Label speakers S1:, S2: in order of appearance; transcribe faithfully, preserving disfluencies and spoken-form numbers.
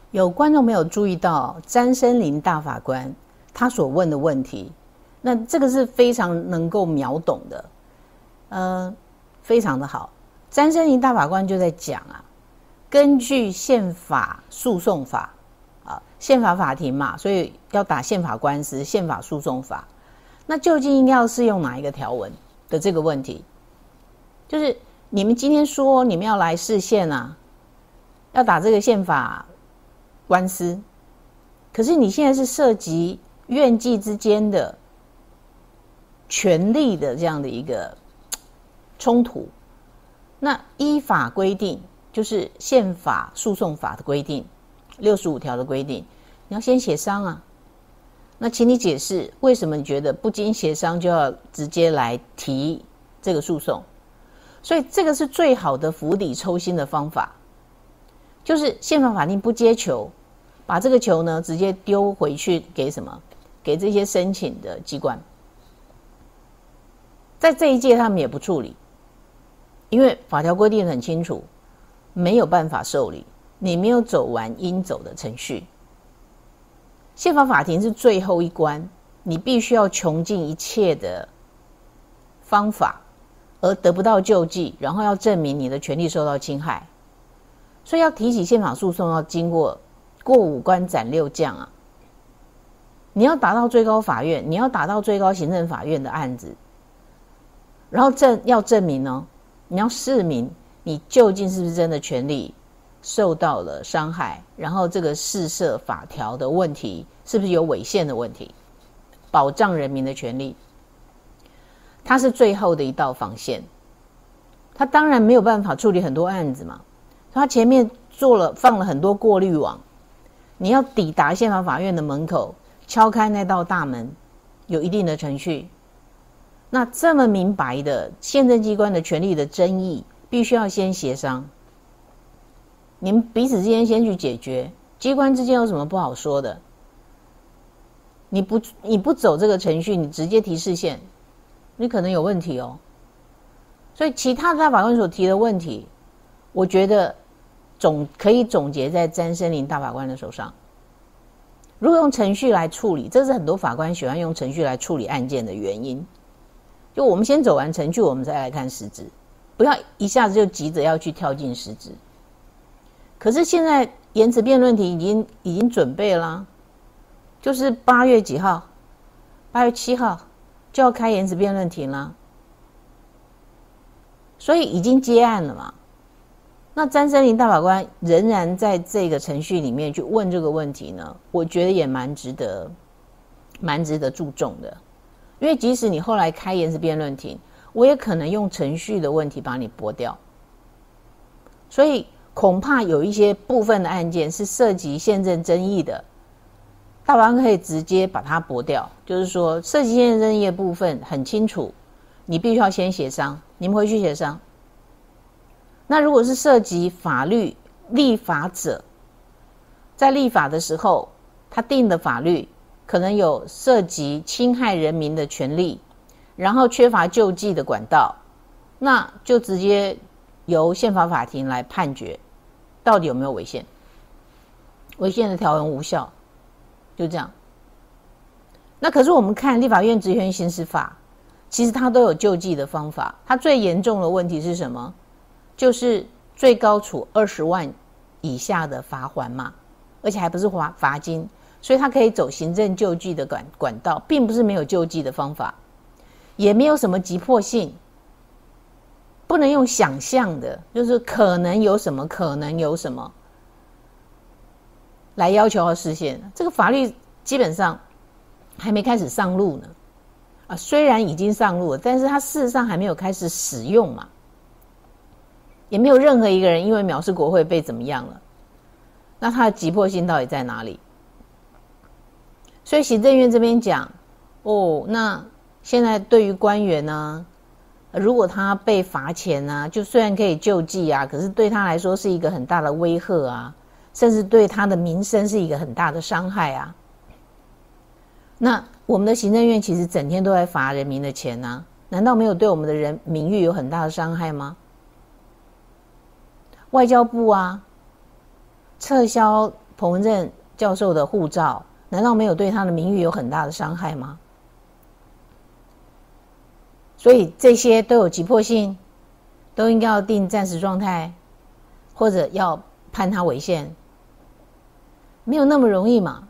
S1: 有观众朋友注意到詹森林大法官他所问的问题，那这个是非常能够秒懂的，呃，非常的好。詹森林大法官就在讲啊，根据宪法诉讼法啊，宪法法庭嘛，所以要打宪法官司，宪法诉讼法，那究竟应该要适用哪一个条文的这个问题，就是你们今天说你们要来释宪啊，要打这个宪法官司，可是你现在是涉及院际之间的权利的这样的一个冲突，那依法规定，就是宪法诉讼法的规定，六十五条的规定，你要先协商啊。那请你解释为什么你觉得不经协商就要直接来提这个诉讼？所以这个是最好的釜底抽薪的方法，就是宪法法庭不接球，把这个球呢直接丢回去给什么？给这些申请的机关。在这一届他们也不处理，因为法条规定很清楚，没有办法受理，你没有走完应走的程序。宪法法庭是最后一关，你必须要穷尽一切的方法，而得不到救济，然后要证明你的权利受到侵害。所以要提起宪法诉讼，要经过过五关斩六将啊！你要打到最高法院，你要打到最高行政法院的案子，然后证要证明哦，你要释明你究竟是不是真的权利受到了伤害，然后这个释设法条的问题是不是有违宪的问题，保障人民的权利，它是最后的一道防线。他当然没有办法处理很多案子嘛，他前面做了放了很多过滤网，你要抵达宪法法院的门口，敲开那道大门，有一定的程序。那这么明白的宪政机关的权利的争议，必须要先协商，你们彼此之间先去解决，机关之间有什么不好说的？你不你不走这个程序，你直接提释宪，你可能有问题哦。所以其他的大法官所提的问题，我觉得总可以总结在詹森林大法官的手上。如果用程序来处理，这是很多法官喜欢用程序来处理案件的原因。就我们先走完程序，我们再来看实质，不要一下子就急着要去跳进实质。可是现在言词辩论题已经已经准备了，就是八月几号？八月七号就要开言词辩论题了，所以已经接案了嘛。那詹森林大法官仍然在这个程序里面去问这个问题呢，我觉得也蛮值得蛮值得注重的。因为即使你后来开言词辩论庭，我也可能用程序的问题把你驳掉，所以恐怕有一些部分的案件是涉及宪政争议的，大法官可以直接把它驳掉，就是说涉及宪政争议的部分很清楚，你必须要先协商，你们回去协商。那如果是涉及法律，立法者在立法的时候，他定的法律可能有涉及侵害人民的权利，然后缺乏救济的管道，那就直接由宪法法庭来判决到底有没有违宪，违宪的条文无效，就这样。那可是我们看立法院职权行使法，其实它都有救济的方法。它最严重的问题是什么？就是最高处二十万以下的罚锾嘛，而且还不是罚罚金，所以它可以走行政救济的管管道，并不是没有救济的方法，也没有什么急迫性，不能用想象的，就是可能有什么，可能有什么来要求要实现。这个法律基本上还没开始上路呢，啊，虽然已经上路了，但是它事实上还没有开始使用嘛，也没有任何一个人因为藐视国会被怎么样了，那它的急迫性到底在哪里？所以行政院这边讲，哦，那现在对于官员呢，如果他被罚钱啊，就虽然可以救济啊，可是对他来说是一个很大的威吓啊，甚至对他的民生是一个很大的伤害啊。那我们的行政院其实整天都在罚人民的钱啊，难道没有对我们的人名誉有很大的伤害吗？外交部啊，撤销彭文正教授的护照，难道没有对他的名誉有很大的伤害吗？所以这些都有急迫性，都应该要定暂时状态，或者要判他违宪，没有那么容易嘛。